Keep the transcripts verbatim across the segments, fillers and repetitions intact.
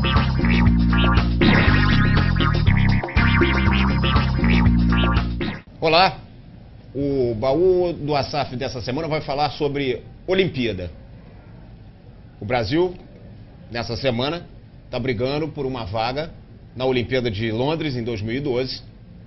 Olá, o baú do Assaf dessa semana vai falar sobre Olimpíada. O Brasil, nessa semana, está brigando por uma vaga na Olimpíada de Londres em dois mil e doze.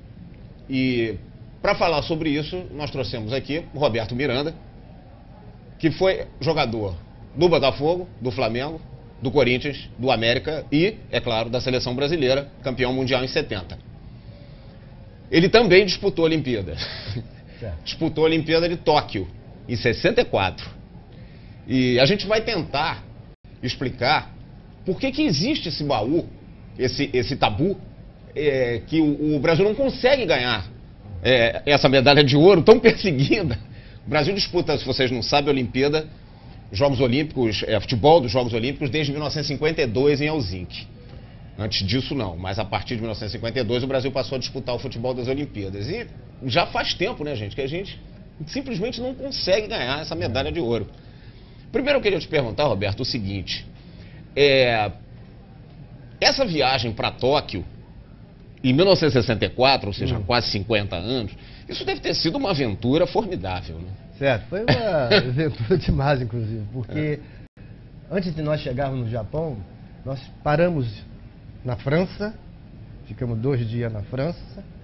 E para falar sobre isso, nós trouxemos aqui o Roberto Miranda, que foi jogador do Botafogo, do Flamengo, do Corinthians, do América e, é claro, da seleção brasileira, campeão mundial em setenta. Ele também disputou a Olimpíada. Certo. Disputou a Olimpíada de Tóquio, em sessenta e quatro. E a gente vai tentar explicar por que que existe esse baú, esse, esse tabu, é, que o, o Brasil não consegue ganhar é, essa medalha de ouro tão perseguida. O Brasil disputa, se vocês não sabem, a Olimpíada, Jogos Olímpicos, é, futebol dos Jogos Olímpicos, desde mil novecentos e cinquenta e dois em Helsinki. Antes disso, não. Mas a partir de mil novecentos e cinquenta e dois, o Brasil passou a disputar o futebol das Olimpíadas. E já faz tempo, né, gente, que a gente simplesmente não consegue ganhar essa medalha de ouro. Primeiro, eu queria te perguntar, Roberto, o seguinte. É, essa viagem para Tóquio, em mil novecentos e sessenta e quatro, ou seja, hum. quase cinquenta anos, isso deve ter sido uma aventura formidável, né? Certo, foi uma aventura demais, inclusive, porque é. antes de nós chegarmos no Japão, nós paramos na França, ficamos dois dias na França,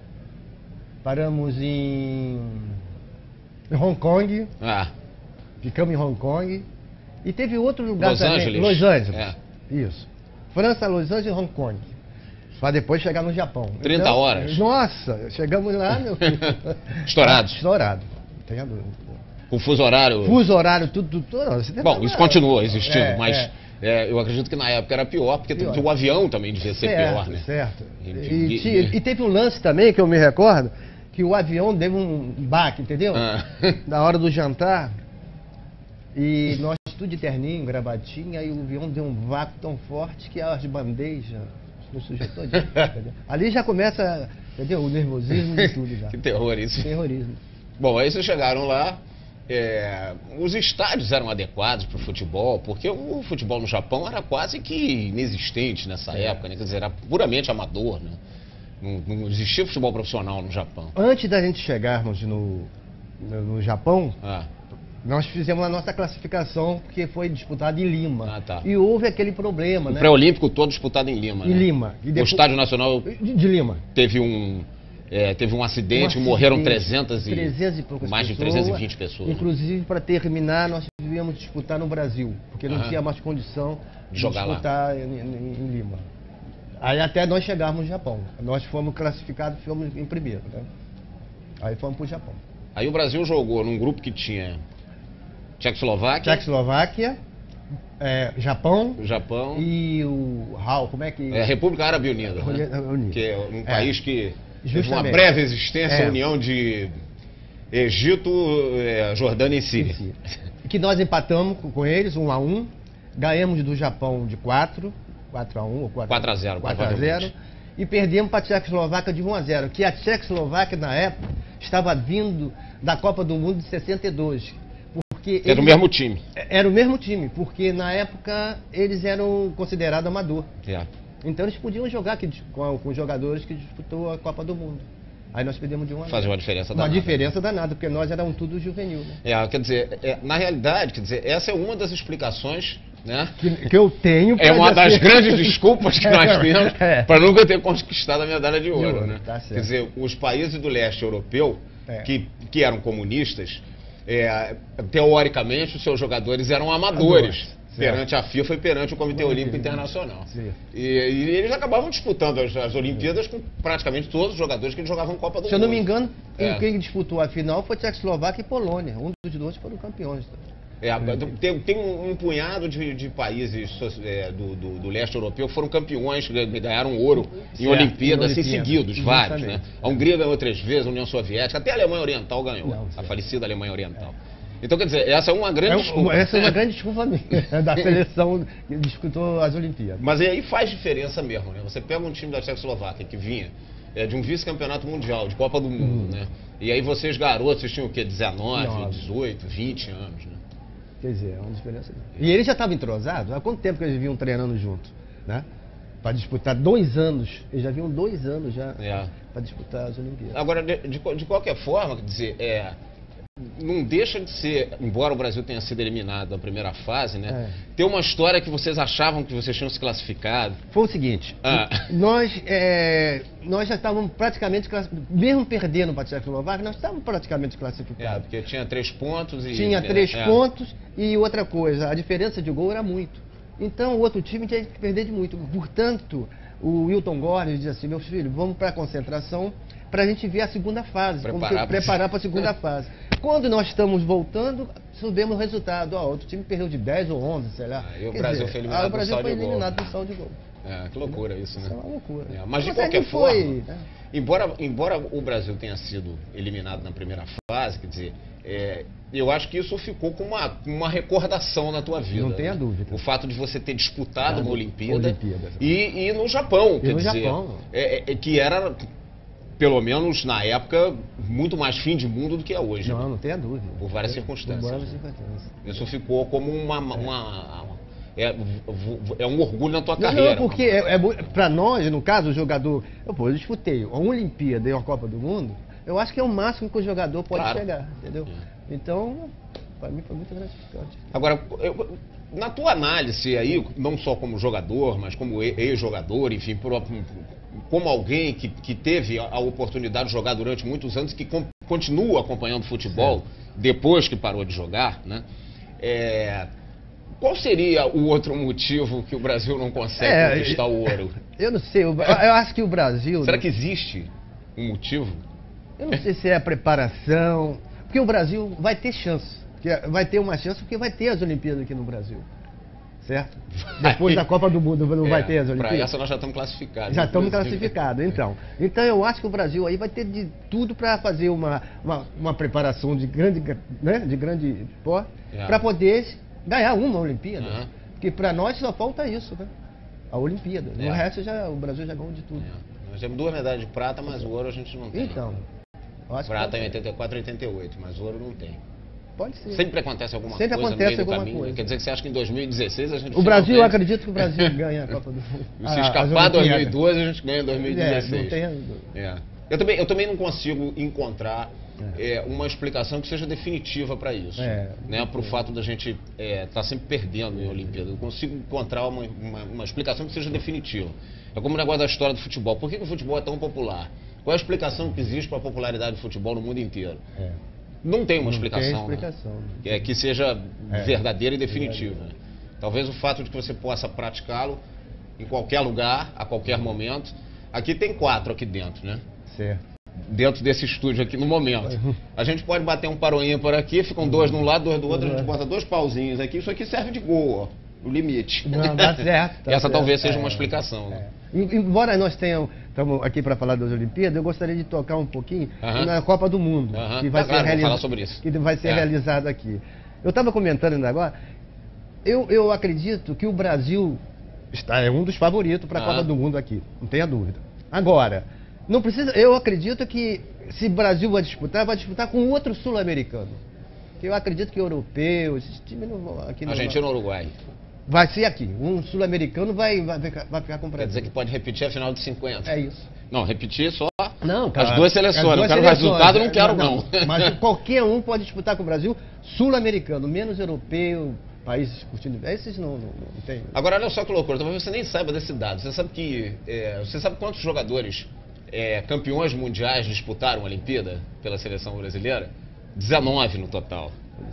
paramos em, em Hong Kong, ah. ficamos em Hong Kong, e teve outro lugar Los também, Angeles. Los Angeles, é. isso, França, Los Angeles e Hong Kong, para depois chegar no Japão. trinta então, horas. Nossa, chegamos lá, meu filho. Estourados. Estourado, não tenha dúvida. Com fuso horário. Fuso horário, tudo, tudo. tudo Bom, isso continua existindo, é, mas é. É, eu acredito que na época era pior, porque pior. o avião também devia ser certo, pior, né? Certo. E, e, e, e, e teve um lance também, que eu me recordo, que o avião deu um baque, entendeu? Ah. Na hora do jantar, e nós tudo de terninho, gravatinha, e o avião deu um vácuo tão forte que as bandejas no sujeito todo. Ali já começa, entendeu? O nervosismo e tudo já. Que terror isso. Terrorismo. Bom, aí vocês chegaram lá, é, os estádios eram adequados para o futebol, porque o futebol no Japão era quase que inexistente nessa é. época, né? Quer dizer, era puramente amador, né? Não, não existia futebol profissional no Japão. Antes da gente chegarmos no, no, no Japão, ah. nós fizemos a nossa classificação, porque foi disputado em Lima. Ah, tá. E houve aquele problema, o né? O pré-olímpico todo disputado em Lima, Em né? Lima. E depois, o Estádio Nacional de, de Lima. Teve um... É, teve um acidente, um acidente, morreram trezentas e, trezentas e poucas mais pessoas, de trezentas e vinte pessoas. Inclusive, né? Para terminar, nós devíamos disputar no Brasil, porque não ah, tinha mais condição de jogar disputar lá. Em, em, em Lima. Aí até nós chegarmos no Japão. Nós fomos classificados, fomos em primeiro, né? Aí fomos para o Japão. Aí o Brasil jogou num grupo que tinha Tchecoslováquia, Tchecoslováquia, é, Japão, Japão e o R A U, como é que... É, República Árabe Unida, né? Unida. Que é um é. país que Justamente. teve uma breve existência, é. a união de Egito, é, Jordânia e Síria. Que nós empatamos com eles, um a um, ganhamos do Japão de quatro, quatro a um ou quatro a zero, quatro a zero, e perdemos para a Tchecoslováquia de um a zero, que a Tchecoslováquia, na época, estava vindo da Copa do Mundo de sessenta e dois. Porque era eles, o mesmo time. Era o mesmo time, porque na época eles eram considerados amador. É. Então eles podiam jogar aqui com, com os jogadores que disputou a Copa do Mundo. Aí nós perdemos de um a Fazer uma diferença danada. Uma diferença danada, porque nós éramos tudo juvenil, né? É, quer dizer, é, na realidade, quer dizer, essa é uma das explicações, né? Que, que eu tenho. É uma das grandes desculpas que nós temos é. para nunca ter conquistado a medalha de ouro, de né? Tá certo. Quer dizer, os países do leste europeu, é. que, que eram comunistas, é, teoricamente os seus jogadores eram amadores. Perante certo. a FIFA e perante o Comitê Olímpico Internacional. E, e eles acabavam disputando as, as Olimpíadas com praticamente todos os jogadores que jogavam Copa do Mundo. Se eu não me engano, é. quem disputou a final foi Tchecoslováquia e Polônia. Um dos dois foram campeões. É, tem, tem um, um punhado de, de países é, do, do, do leste europeu que foram campeões, ganharam ouro certo. em Olimpíadas assim, seguidos, vários. Né? A Hungria ganhou três vezes, a União Soviética, até a Alemanha Oriental ganhou, não, a falecida Alemanha Oriental. É. Então, quer dizer, essa é uma grande é, desculpa. Essa é uma grande desculpa minha, da seleção que disputou as Olimpíadas. Mas aí faz diferença mesmo, né? Você pega um time da Tchecoslováquia que vinha é, de um vice-campeonato mundial, de Copa do Mundo, hum. né? E aí vocês garotos, vocês tinham o quê? dezenove, dezoito, vinte anos, né? Quer dizer, é uma diferença. E eles já estavam entrosados? Há quanto tempo que eles vinham treinando juntos, né? para disputar dois anos. Eles já vinham dois anos já É. para disputar as Olimpíadas. Agora, de, de, de qualquer forma, quer dizer, é, não deixa de ser, embora o Brasil tenha sido eliminado na primeira fase, né? É. Tem uma história que vocês achavam que vocês tinham se classificado. Foi o seguinte, ah. nós, é, nós já estávamos praticamente classificados, mesmo perdendo para a Tchecoslováquia, nós estávamos praticamente classificados. É, porque tinha três pontos e... Tinha três é. pontos e outra coisa, a diferença de gol era muito. Então o outro time tinha que perder de muito. Portanto, o Wilton Gornes disse assim, meus filhos, vamos para a concentração para a gente ver a segunda fase, preparar para a segunda fase. Quando nós estamos voltando, subimos o resultado. Ó, outro time perdeu de dez ou onze, sei lá. Ah, e o Quer Brasil dizer, foi eliminado, ah, o Brasil foi eliminado do do saldo de gol. É, que loucura isso, né? Isso é uma loucura. É, mas de mas qualquer forma, foi, né? embora, embora o Brasil tenha sido eliminado na primeira fase, quer dizer, é, eu acho que isso ficou com uma, uma recordação na tua vida. Não tenha né? dúvida. O fato de você ter disputado uma Olimpíada, Olimpíada. E, e no Japão, e quer no dizer, Japão. É, é, que era, pelo menos na época, muito mais fim de mundo do que é hoje. Não, né? não tenha dúvida. Por várias circunstâncias. Por várias circunstâncias. Isso ficou como uma... uma é, é um orgulho na tua não, carreira. Não, porque é, é, para nós, no caso, o jogador... Eu, pô, eu disputei uma Olimpíada e uma Copa do Mundo, eu acho que é o máximo que o jogador pode claro. chegar, entendeu? É. Então, para mim foi muito gratificante. Agora, eu, na tua análise aí, não só como jogador, mas como ex-jogador, enfim, por, como alguém que, que teve a oportunidade de jogar durante muitos anos, que com, continua acompanhando futebol é. depois que parou de jogar, né? É, qual seria o outro motivo que o Brasil não consegue é, conquistar o ouro? Eu não sei, eu, eu acho que o Brasil... Será que existe um motivo? Eu não sei se é a preparação, porque o Brasil vai ter chance, vai ter uma chance porque vai ter as Olimpíadas aqui no Brasil, certo? Depois da Copa do Mundo não é, vai ter as Olimpíadas. Para essa nós já estamos classificados. Já estamos classificados, então. Então eu acho que o Brasil aí vai ter de tudo para fazer uma, uma, uma preparação de grande, né, de grande porte, é. para poder ganhar uma Olimpíada. Uhum. Porque para nós só falta isso, né? A Olimpíada. É. O resto já, o Brasil já ganhou de tudo. É. Nós temos duas medalhas de prata, mas o ouro a gente não tem. Então. Prata em oitenta e quatro e oitenta e oito, mas ouro não tem. Pode ser. Sempre acontece alguma Sempre coisa acontece no meio alguma do caminho. coisa. Quer dizer que você acha que em dois mil e dezesseis a gente... O Brasil, eu acredito que o Brasil ganha a Copa do Mundo. Se escapar em dois mil e doze, a gente ganha em dois mil e dezesseis. É, não tem... é. eu, também, eu também não consigo encontrar é. É, uma explicação que seja definitiva para isso. É, né? Para o fato da gente estar é, tá sempre perdendo em Olimpíada. Eu consigo encontrar uma, uma, uma explicação que seja definitiva. É como o negócio da história do futebol. Por que, que o futebol é tão popular? Qual é a explicação que existe para a popularidade do futebol no mundo inteiro? É. Não tem uma não explicação, tem explicação né? é, que seja é. verdadeira e definitiva. Né? Talvez o fato de que você possa praticá-lo em qualquer lugar, a qualquer momento. Aqui tem quatro aqui dentro, né? Certo. Dentro desse estúdio aqui no momento. A gente pode bater um par ímpar aqui, ficam dois de um lado, dois do outro, a gente bota dois pauzinhos aqui. Isso aqui serve de gol, ó, o limite. Não, dá certo. Tá Essa certo. talvez seja é, uma explicação. É. Embora nós tenhamos, estamos aqui para falar das Olimpíadas, eu gostaria de tocar um pouquinho uh-huh. na Copa do Mundo, uh-huh. que vai tá, ser, claro, realiza... falar sobre isso. Que vai ser é. realizada aqui. Eu estava comentando ainda agora, eu, eu acredito que o Brasil está, é um dos favoritos para a uh-huh. Copa do Mundo aqui, não tenha dúvida. Agora, não precisa, eu acredito que se o Brasil vai disputar, vai disputar com outro sul-americano. Eu acredito que europeu, esses times não vão aqui. Argentina ou Uruguai? Vai ser aqui. Um sul-americano vai, vai, vai ficar com o Brasil. Quer dizer que pode repetir a final de cinquenta? É isso. Não, repetir só não, cara, as duas seleções. As duas não quero seleções. resultado, não quero não. não. Mas qualquer um pode disputar com o Brasil, sul-americano, menos europeu, países curtindo. Esses não, não, não tem. Agora, olha só que loucura, talvez você nem saiba desse dado. Você sabe que. É, você sabe quantos jogadores é, campeões mundiais disputaram a Olimpíada pela seleção brasileira? dezenove no total.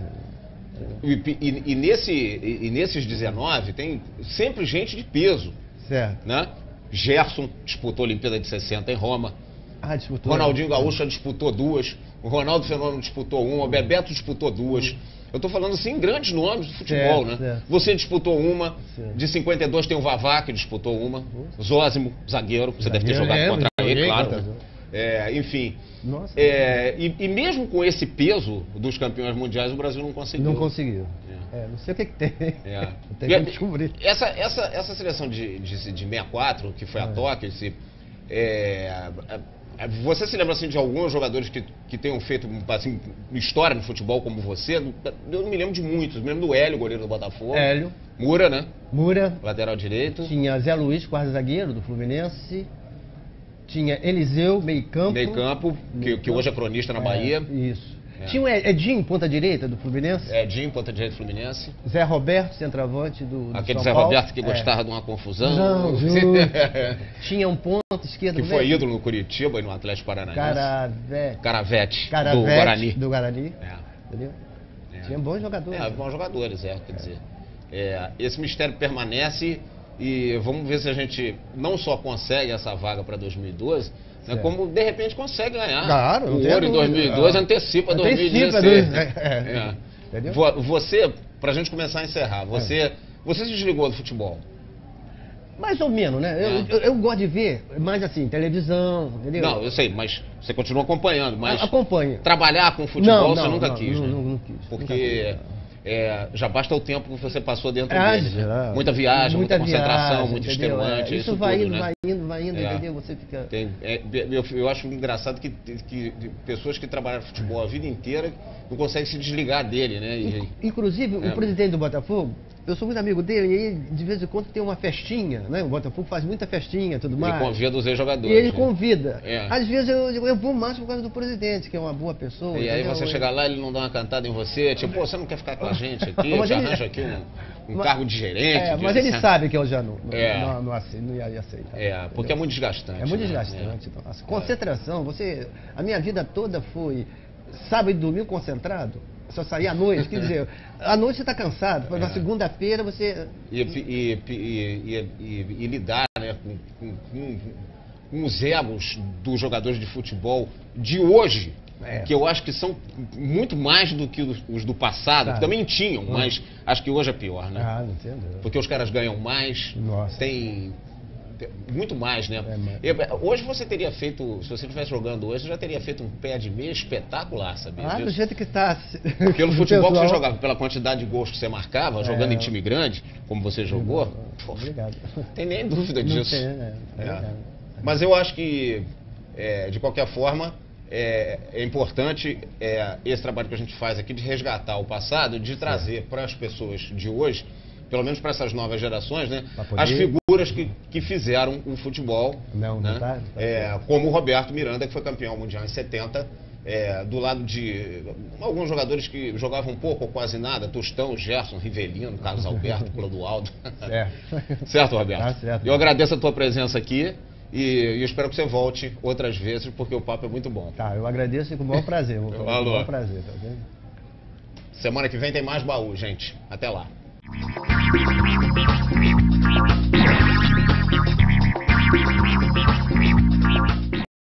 E, e, e, nesse, e, e nesses dezenove tem sempre gente de peso. Certo. Né? Gerson disputou a Olimpíada de sessenta em Roma. Ah, disputou. Ronaldinho Gaúcho disputou duas. O Ronaldo Fenômeno disputou uma. O Bebeto disputou duas. Eu estou falando assim, grandes nomes do futebol, certo, né? Certo. Você disputou uma. Certo. De cinquenta e dois tem o Vavá, que disputou uma. Zósimo, zagueiro. Você zagueiro, deve ter jogado é, contra ele, claro. Contra... É, enfim, Nossa, é, e, e mesmo com esse peso dos campeões mundiais, o Brasil não conseguiu. Não conseguiu. É. É, não sei o que, que tem. É. Tem que descobrir. Essa, essa, essa seleção de, de, de sessenta e quatro, que foi a é. Tóquio, esse, é, Você se lembra assim, de alguns jogadores que, que tenham feito assim, história no futebol como você? Eu não me lembro de muitos. Eu me lembro do Hélio, goleiro do Botafogo. Hélio. Mura, né? Mura. Lateral direito. Tinha Zé Luiz, quarto zagueiro do Fluminense. Tinha Eliseu, meio campo. Meio campo, que, que hoje é cronista na é, Bahia. Isso. É. Tinha o Edinho, ponta direita do Fluminense. Edinho, ponta direita do Fluminense. Zé Roberto, centroavante do, do Aquele São Zé Paulo. Roberto que gostava é. de uma confusão. Não, Tinha um ponto esquerdo. Que foi ídolo no Curitiba e no Atlético Paranaense. Caravete. Caravete, Caravete do Guarani. Do Guarani. É. Entendeu? É. Tinha bons jogadores. É, bons jogadores, é, quer dizer. É, esse mistério permanece e vamos ver se a gente não só consegue essa vaga para dois mil e doze, né, como de repente consegue ganhar. Claro, o ouro em dois mil e doze antecipa, antecipa dois mil e dezesseis. É, é. Entendeu? Você, pra gente começar a encerrar, você, é. você se desligou do futebol? Mais ou menos, né? Eu, É. eu, eu gosto de ver, mais assim, televisão, entendeu? Não, eu sei, mas você continua acompanhando, mas acompanha. Trabalhar com futebol não, você não, nunca não, quis, não, né? não, não quis. Porque nunca quis, é, já basta o tempo que você passou dentro é, dele, né? já, Muita viagem, muita, muita concentração, viagem, muito entendeu? extenuante, é, isso, isso vai tudo, indo, né? vai indo, vai indo, É. entendeu? Você fica... Tem, é, eu, eu acho engraçado que, que pessoas que trabalharam futebol a vida inteira não conseguem se desligar dele, né? E, Inclusive, é. o presidente do Botafogo, eu sou muito amigo dele, e aí, de vez em quando tem uma festinha, né? O Botafogo faz muita festinha e tudo mais. Ele convida os ex-jogadores. E ele né? convida. É. Às vezes eu, eu vou mais por causa do presidente, que é uma boa pessoa. E aí entendeu? você chega lá, ele não dá uma cantada em você, tipo, pô, você não quer ficar com a gente aqui? Mas Te ele- arranja aqui um, um Mas- cargo de gerente. É, de- mas ele sabe que eu já não, não, É. não, não, ace- não ia aceitar. É, porque é muito desgastante. É muito né? desgastante. Então, a concentração, você. A minha vida toda foi sábado e domingo concentrado. Só saía à noite. Quer dizer, à noite você está cansado. Na É. segunda-feira você. E, e, e, e, e- e lidar, né, com, com, com, com os egos dos jogadores de futebol de hoje, É. que eu acho que são muito mais do que os, os do passado, Tá. que também tinham, mas acho que hoje é pior, né? Ah, não entendo. Porque os caras ganham mais, Nossa. tem tem muito mais, né? É, mas- Eu- hoje você teria feito, se você estivesse jogando hoje, você já teria feito um pé de meia espetacular, sabia Ah, do disso? jeito que está. Pelo futebol que você jogava, pela quantidade de gols que você marcava, jogando É. em time grande, como você jogou, pô, Obrigado. não tem nem dúvida Não disso. tem, é, é É. verdade. Mas eu acho que, é, de qualquer forma, é, é importante é, esse trabalho que a gente faz aqui de resgatar o passado, de trazer para as pessoas de hoje, pelo menos para essas novas gerações, né, Pra poder- as figuras que, que fizeram o futebol, Não, né, não tá- tá é, como o Roberto Miranda, que foi campeão mundial em setenta, é, do lado de alguns jogadores que jogavam pouco ou quase nada, Tostão, Gerson, Rivelino, Carlos Alberto, Clodoaldo. Certo. Certo, Roberto? Tá certo. Eu agradeço a tua presença aqui e, e espero que você volte outras vezes, porque o papo é muito bom. Tá, eu agradeço e com o maior prazer. Com o Falou. maior prazer, tá vendo? Semana que vem tem mais baú, gente. Até lá.